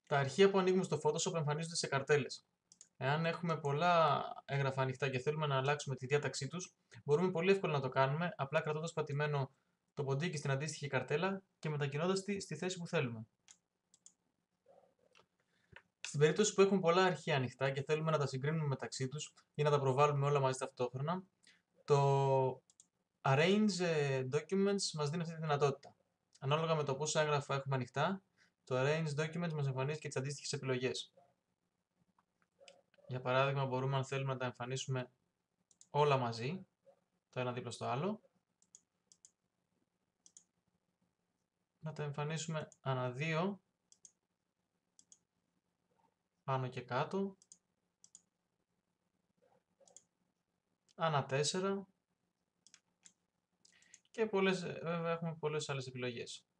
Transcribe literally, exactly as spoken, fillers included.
Τα αρχεία που ανοίγουμε στο Photoshop εμφανίζονται σε καρτέλες. Εάν έχουμε πολλά έγγραφα ανοιχτά και θέλουμε να αλλάξουμε τη διάταξή τους, μπορούμε πολύ εύκολα να το κάνουμε, απλά κρατώντας πατημένο το ποντίκι στην αντίστοιχη καρτέλα και μετακινώντας τη στη θέση που θέλουμε. Στην περίπτωση που έχουμε πολλά αρχεία ανοιχτά και θέλουμε να τα συγκρίνουμε μεταξύ τους ή να τα προβάλλουμε όλα μαζί ταυτόχρονα, το Arrange Documents μας δίνει αυτή τη δυνατότητα. Ανάλογα με το πόσα έγγραφα έχουμε ανοιχτά, το Arrange Documents μας εμφανίζει και τις αντίστοιχες επιλογές. Για παράδειγμα, μπορούμε, αν θέλουμε, να τα εμφανίσουμε όλα μαζί, το ένα δίπλα στο άλλο, να τα εμφανίσουμε ανά δύο, πάνω και κάτω, ανά τέσσερα και πολλές, βέβαια έχουμε πολλές άλλες επιλογές.